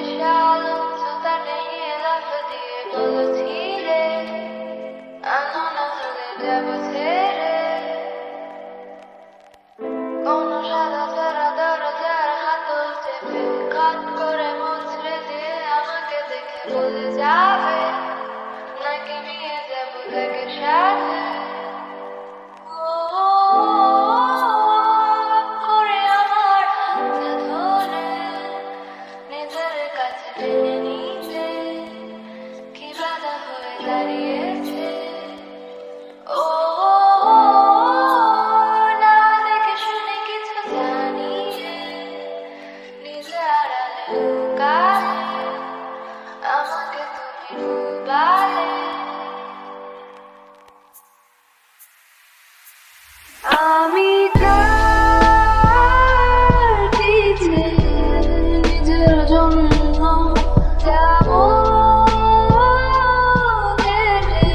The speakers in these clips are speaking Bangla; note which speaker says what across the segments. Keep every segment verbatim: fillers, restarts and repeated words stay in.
Speaker 1: আমি কার দিতে নিজের জন্য যাব কেটে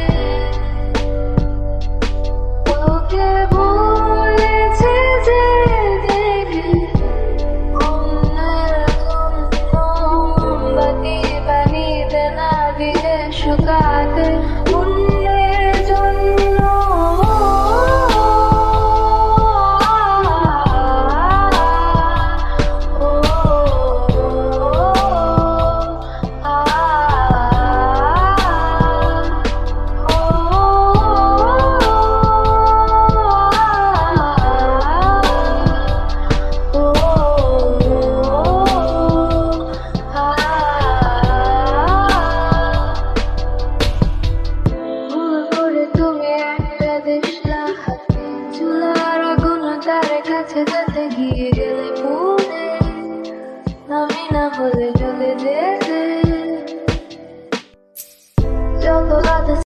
Speaker 1: তোকে বলেছে যে দেখে অন্যের বাকি পানিতে না দিলে শুকাতে অন্যের জন্য গিয়ে গেলে পুনে আমি না হলে চলে যেতে যত রাত